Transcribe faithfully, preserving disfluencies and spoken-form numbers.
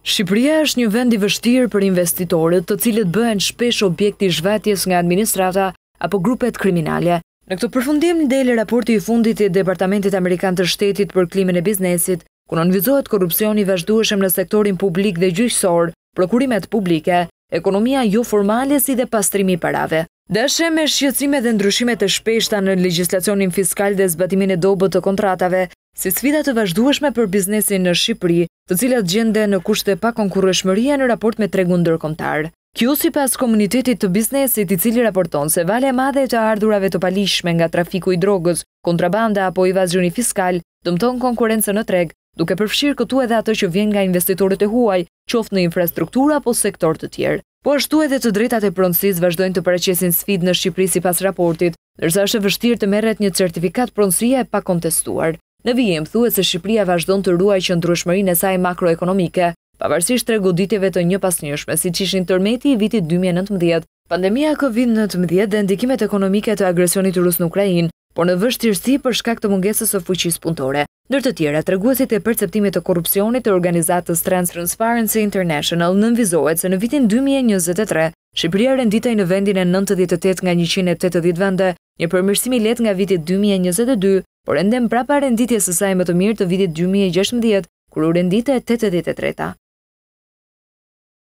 Shqipëria është një vend i vështirë për investitorët, të cilët bëhen shpesh objekti i zhvetjes nga administrata apo grupet kriminale. Në këtë përfundim del raporti i fundit i Departamentit Amerikan të Shtetit për klimën e biznesit, ku nënvizohet korrupsioni i vazhdueshëm në sektorin publik dhe gjyqësor, prokurimet publike, ekonomia jo formale si dhe pastrimi i parave. Dashe me shqetësime dhe ndryshimet e shpeshta në legjislacionin fiskal dhe zbatimin e dobët të kontratave, si sfida të vazhdueshme për biznesin në Shqipëri, të cilat gjenden në kushte pa konkurreshmërie në raport me tregun ndërkombëtar. Kjo sipas komunitetit të biznesit, i cili raporton se valja e madhe të ardhurave të palishme nga trafiku i drogës, kontrabanda apo evazioni fiskal dëmton konkurrencën në treg, duke përfshirë këtu edhe atë që vjen nga investitorët e huaj, qoftë në infrastrukturë apo sektor të tjerë. Po ashtu edhe të drejtat e pronësisë vazhdojnë të paraqesin sfidë në Shqipëri sipas raportit, ndërsa është e vështirë të merret një certifikat pronësie e pakontestuar. Në vijim thuhet se Shqipëria vazhdon të ruajë qëndrueshmërinë e saj makroekonomike, pavarësisht tregoditjeve të njëpasnjëshme, siç ishin tërmeti i vitit dy mijë e nëntëmbëdhjetë, pandemia Covid nëntëmbëdhjetë dhe ndikimet ekonomike të agresionit rus në Ukrainë, por në vështirësi për shkak të mungesës së fuqisë punëtore. Ndër të tjera, treguesit e perceptimit të korrupsionit të organizatës Transparency International nënvizohet se në vitin dy mijë e njëzet e tre, Shqipëria renditej në vendin e nëntëdhjetë e tetë nga njëqind e tetëdhjetë vende, një përmirësim i lehtë nga viti dy mijë e njëzet e dy, por ende mbrapa renditjes së saj më të mirë të vitit dy mijë e gjashtëmbëdhjetë, kur u renditej tetëdhjetë e treta.